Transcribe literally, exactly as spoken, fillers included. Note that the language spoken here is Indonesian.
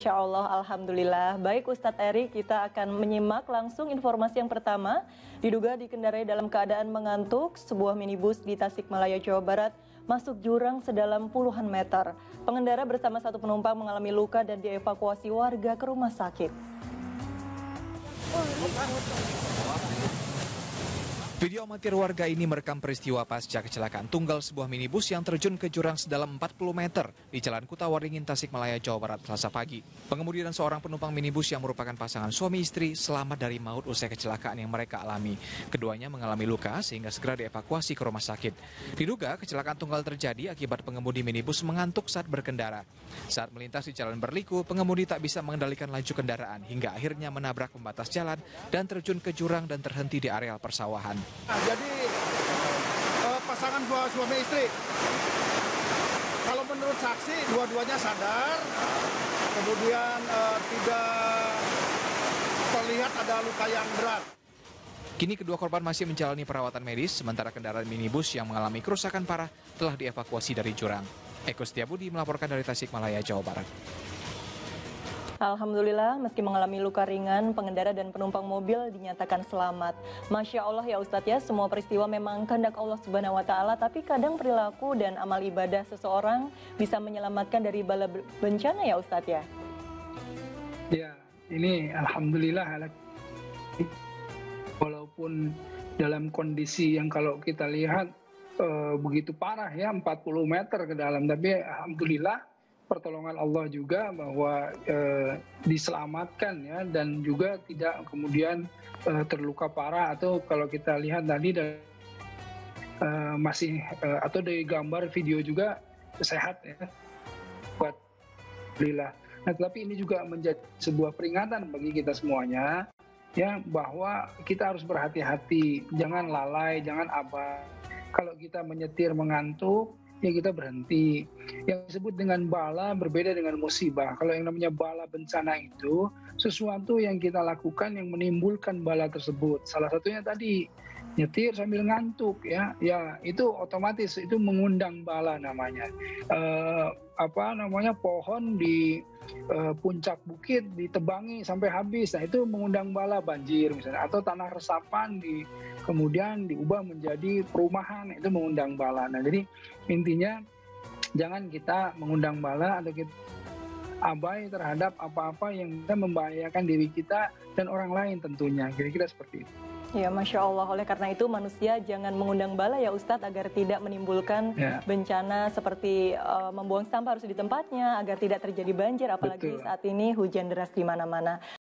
Insya Allah, Alhamdulillah. Baik Ustadz Eri, kita akan menyimak langsung informasi yang pertama. Diduga dikendarai dalam keadaan mengantuk, sebuah minibus di Tasikmalaya, Jawa Barat masuk jurang sedalam puluhan meter. Pengendara bersama satu penumpang mengalami luka dan dievakuasi warga ke rumah sakit. Video amatir warga ini merekam peristiwa pasca kecelakaan tunggal sebuah minibus yang terjun ke jurang sedalam empat puluh meter di Jalan Kutawaringin, Tasikmalaya, Jawa Barat, Selasa pagi. Pengemudi dan seorang penumpang minibus yang merupakan pasangan suami istri selamat dari maut usai kecelakaan yang mereka alami. Keduanya mengalami luka sehingga segera dievakuasi ke rumah sakit. Diduga kecelakaan tunggal terjadi akibat pengemudi minibus mengantuk saat berkendara. Saat melintas di jalan berliku, pengemudi tak bisa mengendalikan laju kendaraan hingga akhirnya menabrak pembatas jalan dan terjun ke jurang dan terhenti di areal persawahan. Nah, jadi eh, pasangan dua suami istri, kalau menurut saksi dua-duanya sadar, kemudian eh, tidak terlihat ada luka yang berat. Kini kedua korban masih menjalani perawatan medis, sementara kendaraan minibus yang mengalami kerusakan parah telah dievakuasi dari jurang. Eko Setiabudi melaporkan dari Tasikmalaya, Jawa Barat. Alhamdulillah, meski mengalami luka ringan, pengendara dan penumpang mobil dinyatakan selamat. Masya Allah ya Ustadz ya, semua peristiwa memang kehendak Allah Subhanahu Wa Taala, tapi kadang perilaku dan amal ibadah seseorang bisa menyelamatkan dari bala bencana ya Ustadz ya. Ya, ini Alhamdulillah, walaupun dalam kondisi yang kalau kita lihat e, begitu parah ya, empat puluh meter ke dalam, tapi Alhamdulillah pertolongan Allah juga bahwa e, diselamatkan ya, dan juga tidak kemudian e, terluka parah, atau kalau kita lihat tadi dari, e, masih e, atau dari gambar video juga sehat ya, buat Alhamdulillah. Nah, tetapi ini juga menjadi sebuah peringatan bagi kita semuanya ya, bahwa kita harus berhati-hati, jangan lalai, jangan abai. Kalau kita menyetir mengantuk, ya kita berhenti. Yang disebut dengan bala berbeda dengan musibah. Kalau yang namanya bala bencana itu sesuatu yang kita lakukan yang menimbulkan bala tersebut. Salah satunya tadi nyetir sambil ngantuk ya, ya itu otomatis itu mengundang bala namanya. E, apa namanya pohon di e, puncak bukit ditebangi sampai habis, nah itu mengundang bala banjir misalnya, atau tanah resapan di kemudian diubah menjadi perumahan, itu mengundang bala. Nah jadi intinya jangan kita mengundang bala atau kita abai terhadap apa-apa yang bisa membahayakan diri kita dan orang lain tentunya, kira-kira seperti itu. Ya, Masya Allah. Oleh karena itu manusia jangan mengundang bala ya Ustadz, agar tidak menimbulkan ya. bencana seperti uh, membuang sampah harus di tempatnya, agar tidak terjadi banjir, apalagi Betul. saat ini hujan deras di mana-mana.